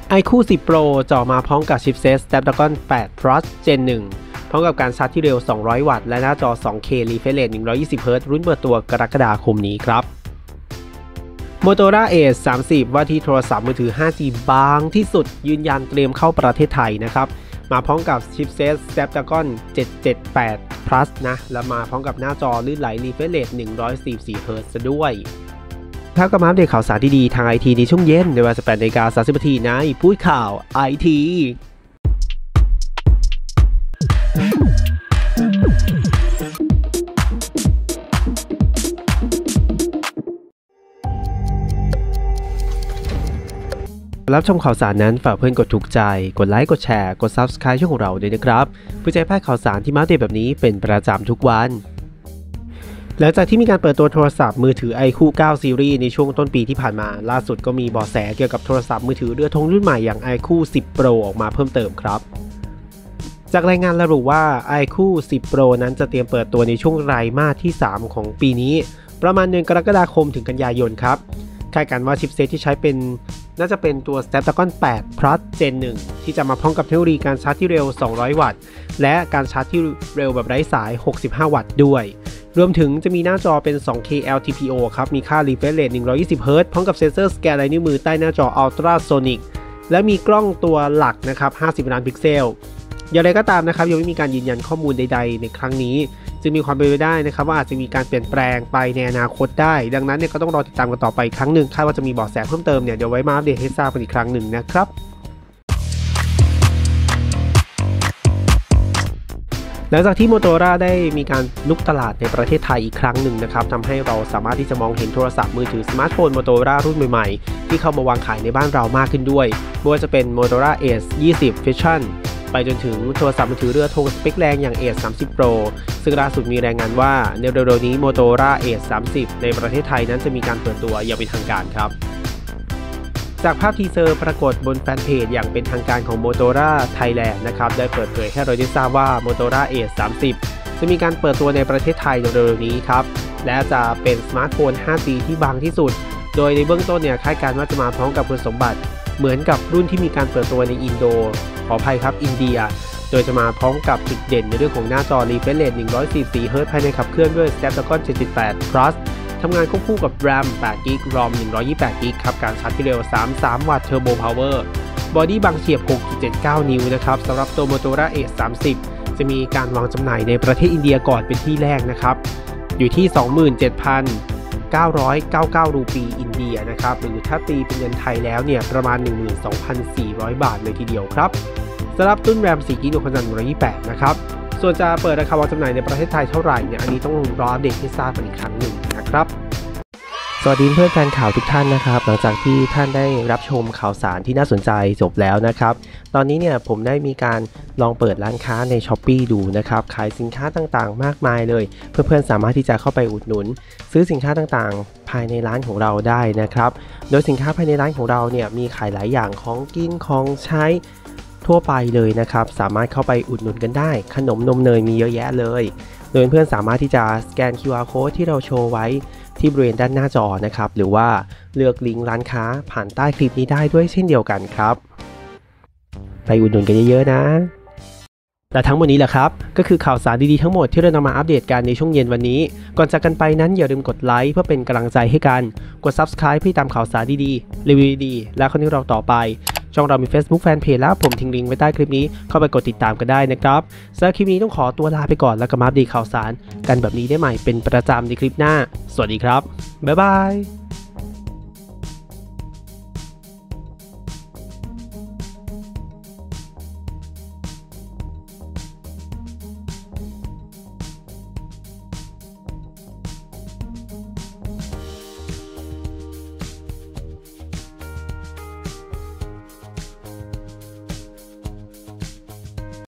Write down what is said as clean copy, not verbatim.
iQOO 10 Pro จ่อมาพร้อมกับชิปเซต Snapdragon 8 Plus Gen 1 พร้อมกับการชาร์จที่เร็ว 200 วัตต์และหน้าจอ 2K Refresh Rate 120Hz รุ่นเปิดตัวกรกฎาคมนี้ครับ Motorola Edge 30 ว่าที่โทรศัพท์มือถือ 5G บางที่สุดยืนยันเตรียมเข้าประเทศไทยนะครับมาพร้อมกับชิปเซต Snapdragon 778 Plus นะและมาพร้อมกับหน้าจอลื่นไหล Refresh Rate 144Hz ซะด้วยครับก็มาอัปเดตข่าวสารดีๆทางไอทีในช่วงเย็นในเวลา 18:30 น.ในพูดข่าวไอทีรับชมข่าวสารนั้นฝากเพื่อนกดถูกใจกดไลค์กดแชร์กด Subscribe ช่องของเราด้วยนะครับเพื่อจะพลาดข่าวสารที่มาอัปเดตแบบนี้เป็นประจำทุกวันหลังจากที่มีการเปิดตัวโทรศัพท์มือถือ iQOO 9 Series ในช่วงต้นปีที่ผ่านมาล่าสุดก็มีเบาะแสเกี่ยวกับโทรศัพท์มือถือเรือธงรุ่นใหม่อย่าง iQOO 10 Pro ออกมาเพิ่มเติมครับจากรายงานระบุว่า iQOO 10 Pro นั้นจะเตรียมเปิดตัวในช่วงไตรมาสที่ 3 ของปีนี้ประมาณเดือนกรกฎาคมถึงกันยายนครับคาดการณ์ว่าชิปเซตที่ใช้น่าจะเป็นตัว Snapdragon 8 Plus Gen 1 ที่จะมาพร้อมกับเทคโนโลยีการชาร์จที่เร็ว 200 วัตต์และการชาร์จที่เร็วแบบไร้สาย 65 วัตต์ด้วยรวมถึงจะมีหน้าจอเป็น 2K LTPO ครับมีค่า Refresh Rate 120Hz พร้อมกับเซ็นเซอร์สแกนลายนิ้วมือใต้หน้าจอ Ultrasonic และมีกล้องตัวหลักนะครับ 50 ล้านพิกเซลอย่างไรก็ตามนะครับยังไม่มีการยืนยันข้อมูลใดๆในครั้งนี้จึงมีความเป็นไปได้นะครับว่าอาจจะมีการเปลี่ยนแปลงไปในอนาคตได้ดังนั้นเนี่ยก็ต้องรอติดตามกันต่อไปครั้งหนึ่งคาดว่าจะมีเบาะแสเพิ่มเติมเนี่ยเดี๋ยวไว้มาอัปเดตให้ทราบกันอีกครั้งหนึ่งนะครับหลังจากที่ Motorola ได้มีการลุกตลาดในประเทศไทยอีกครั้งหนึ่งนะครับทำให้เราสามารถที่จะมองเห็นโทรศัพท์มือถือสมาร์ทโฟน Motorola รุ่นใหม่ๆที่เข้ามาวางขายในบ้านเรามากขึ้นด้วยไม่ว่าจะเป็น Motorola Edge 20 Fusionไปจนถึงโทรศัพท์มือถือเรือธงสเปคแรงอย่าง Edge 30 Pro ซึ่งล่าสุดมีรายงานว่าในเร็วๆนี้ Motorola Edge 30 ในประเทศไทยนั้นจะมีการเปิดตัวอย่างเป็นทางการครับจากภาพทีเซอร์ปรากฏบนแฟนเพจอย่างเป็นทางการของ Motorola Thailand นะครับได้เปิดเผยให้เราได้ทราบว่า Motorola Edge 30 จะมีการเปิดตัวในประเทศไทยเร็วๆนี้ครับและจะเป็นสมาร์ทโฟน 5G ที่บางที่สุดโดยในเบื้องต้นเนี่ยคาดการณ์ว่าจะมาพร้อมกับคุณสมบัติเหมือนกับรุ่นที่มีการเปิดตัวในอินเดียโดยจะมาพร้อมกับจุดเด่นในเรื่องของหน้าจอ Refresh Rate 144Hz ภายในขับเคลื่อนด้วย Snapdragon 778 Plus ทำงานควบคู่กับ RAM 8GB ROM 128GB ครับการชาร์จที่เร็ว 33 วัตต์ Turbo Power บอดี้บางเฉียบ 6.79 นิ้วนะครับสำหรับตัว Motorola Edge 30 จะมีการวางจำหน่ายในประเทศอินเดียก่อนเป็นที่แรกนะครับอยู่ที่ 27,999 รูปีอินเดียนะครับหรือถ้าตีเป็นเงินไทยแล้วเนี่ยประมาณ 12,400 บาทเลยทีเดียวครับสำหรับรุ่น RAM 4GB 128นะครับส่วนจะเปิดราคาวางจำหน่ายในประเทศไทยเท่าไหร่เนี่ยอันนี้ต้องรออัปเดตให้ทราบกันอีกครั้งหนึ่งนะครับสวัสดีเพื่อนแฟนข่าวทุกท่านนะครับหลังจากที่ท่านได้รับชมข่าวสารที่น่าสนใจจบแล้วนะครับตอนนี้เนี่ยผมได้มีการลองเปิดร้านค้าใน Shopee ดูนะครับขายสินค้าต่างๆมากมายเลยเพื่อนๆสามารถที่จะเข้าไปอุดหนุนซื้อสินค้าต่างๆภายในร้านของเราได้นะครับโดยสินค้าภายในร้านของเราเนี่ยมีขายหลายอย่างของกินของใช้ทั่วไปเลยนะครับสามารถเข้าไปอุดหนุนกันได้ขนมนมเนยมีเยอะแยะเลยโดยเพื่อนสามารถที่จะสแกน QR Code ที่เราโชว์ไว้ที่บริเวณด้านหน้าจอนะครับหรือว่าเลือกลิงก์ร้านค้าผ่านใต้คลิปนี้ได้ด้วยเช่นเดียวกันครับไปอุดหนุนกันเยอะๆนะและทั้งหมดนี้แหละครับก็คือข่าวสารดีๆทั้งหมดที่เรานำมาอัปเดตกันในช่วงเย็นวันนี้ก่อนจากกันไปนั้นอย่าลืมกดไลค์เพื่อเป็นกำลังใจให้กันกด Subscribe เพื่อตามข่าวสารดีๆรีวิวดีๆและคอนเทนต์เราต่อไปช่องเรามี Facebook Fanpage แล้วผมทิ้งลิงก์ไว้ใต้คลิปนี้เข้าไปกดติดตามกันได้นะครับสำหรับคลิปนี้ต้องขอตัวลาไปก่อนแล้วก็มาอัปเดตข่าวสารกันแบบนี้ได้ใหม่เป็นประจำในคลิปหน้าสวัสดีครับบ๊ายบาย